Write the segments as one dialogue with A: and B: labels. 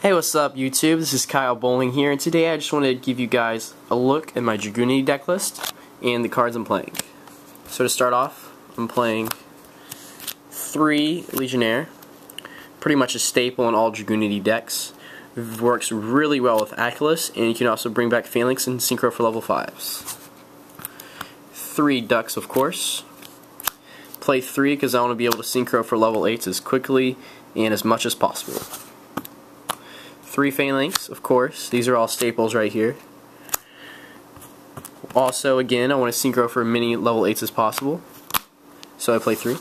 A: Hey, what's up YouTube? This is Kyle Bowling here, and today I just wanted to give you guys a look at my Dragunity deck list and the cards I'm playing. So to start off, I'm playing 3 Legionnaire, pretty much a staple in all Dragunity decks. It works really well with Malicous, and you can also bring back Phalanx and Synchro for level 5s. 3 Ducks, of course. Play 3 because I want to be able to Synchro for level 8s as quickly and as much as possible. 3 Phalanx, of course. These are all staples right here. Also, again, I want to Synchro for many level 8s as possible, so I play 3.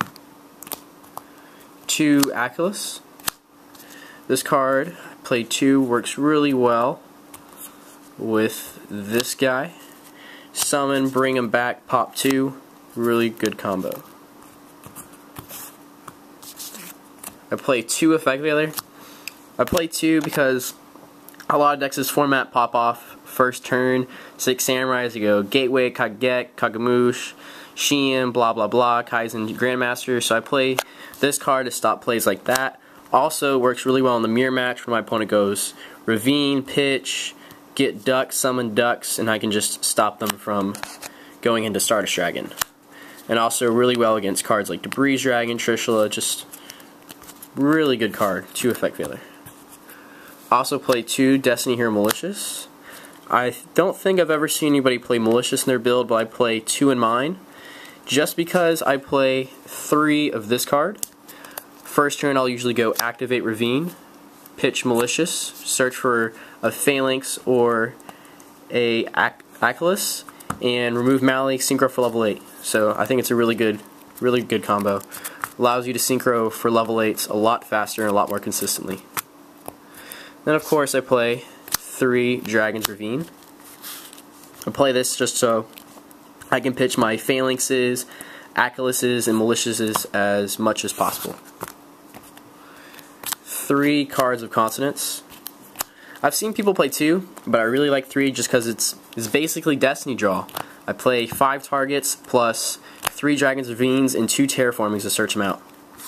A: 2 Malicous. This card, play 2, works really well with this guy. Summon, bring him back, pop 2. Really good combo. I play 2 Effect Veiler. I play 2 because a lot of decks this format pop off first turn. 6 Samurais, you go Gateway, Kagek, Kagamoosh, Shien, blah blah blah, Kaizen Grandmaster. So I play this card to stop plays like that. Also works really well in the mirror match when my opponent goes Ravine, Pitch, get Ducks, summon Ducks, and I can just stop them from going into Stardust Dragon. And also really well against cards like Debris Dragon, Trishula, just really good card. 2 Effect Veiler. Also play 2 Destiny Hero Malicous. I don't think I've ever seen anybody play Malicious in their build, but I play 2 in mine. Just because I play 3 of this card. First turn I'll usually go Activate Ravine, pitch Malicious, search for a Phalanx or a Malicous, and remove Mali, Synchro for level 8. So I think it's a really good combo. Allows you to Synchro for level 8s a lot faster and a lot more consistently. Then of course I play 3 Dragon's Ravine. I play this just so I can pitch my Phalanxes, Malicouses, and Maliciouses as much as possible. 3 Cards of Consonance. I've seen people play 2, but I really like 3 just because it's basically Destiny Draw. I play 5 targets plus 3 Dragon's Ravines and 2 Terraformings to search them out.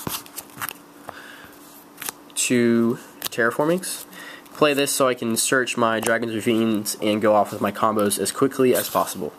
A: 2 Terraformings. Play this so I can search my Dragon's Ravines and go off with my combos as quickly as possible.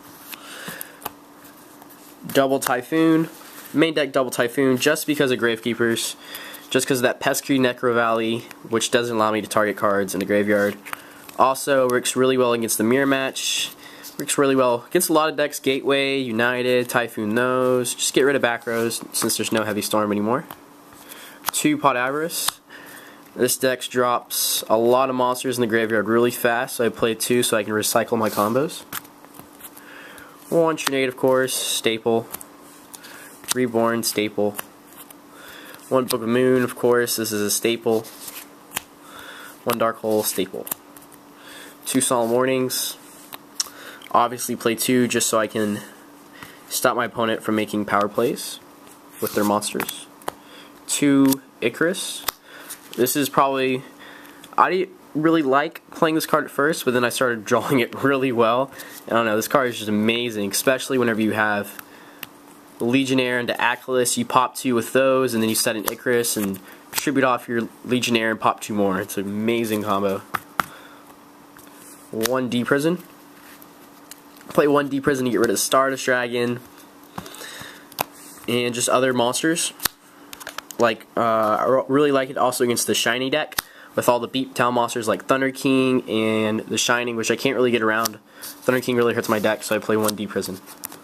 A: Double Typhoon. Main deck Double Typhoon just because of Gravekeepers. Just because of that pesky Necro Valley, which doesn't allow me to target cards in the graveyard. Also works really well against the mirror match. Works really well against a lot of decks. Gateway, United, Typhoon Nose. Just get rid of back rows since there's no Heavy Storm anymore. 2 Pot Avarice. This deck drops a lot of monsters in the graveyard really fast, so I play 2 so I can recycle my combos. 1 Trinade, of course, staple. Reborn, staple. 1 Book of Moon, of course, this is a staple. 1 Dark Hole, staple. 2 Solemn Warnings. Obviously play 2 just so I can stop my opponent from making power plays with their monsters. 2 Icarus. This is probably, I really like playing this card at first, but then I started drawing it really well. I don't know, this card is just amazing, especially whenever you have Legionnaire into Malicous, you pop 2 with those, and then you set an Icarus and tribute off your Legionnaire and pop 2 more. It's an amazing combo. 1 D-Prison. Play 1 D-Prison to get rid of Stardust Dragon and just other monsters. Like, I really like it also against the Shiny deck with all the Beat Town monsters like Thunder King and the Shining, which I can't really get around. Thunder King really hurts my deck, so I play 1 D-Prison.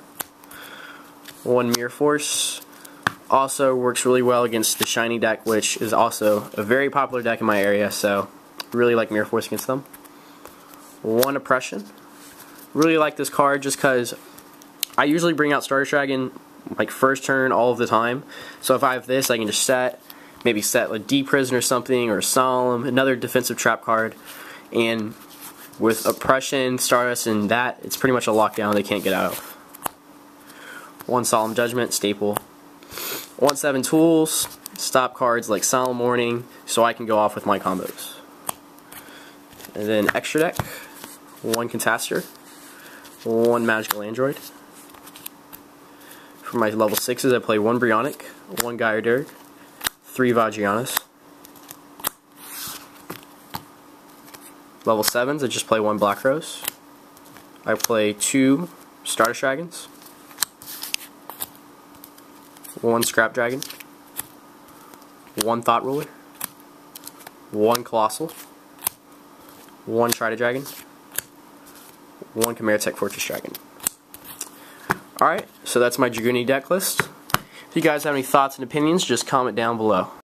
A: 1 Mirror Force. Also works really well against the Shiny deck, which is also a very popular deck in my area, so really like Mirror Force against them. 1 Oppression. Really like this card just because I usually bring out Stardust Dragon like first turn all of the time. So if I have this, I can just maybe set a D-Prison or something, or Solemn, another defensive trap card. And with Oppression, Stardust, and that, it's pretty much a lockdown they can't get out of. 1 Solemn Judgment, staple. 1 7 Tools, stop cards like Solemn Warning so I can go off with my combos. And then extra deck, 1 Catastor, 1 Magical Android. For my level 6s, I play 1 Brionic, 1 Gyarados, 3 Vagianas. Level 7s, I just play 1 Black Rose. I play 2 Stardust Dragons, 1 Scrap Dragon, 1 Thought Ruler, 1 Colossal, 1 Trident Dragon, 1 Chimera Tech Fortress Dragon. Alright, so that's my Dragunity deck list. If you guys have any thoughts and opinions, just comment down below.